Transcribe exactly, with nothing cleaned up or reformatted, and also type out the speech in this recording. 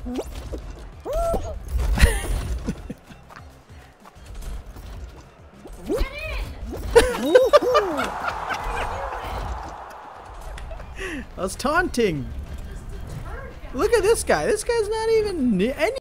I was taunting. Look at this guy. This guy's not even any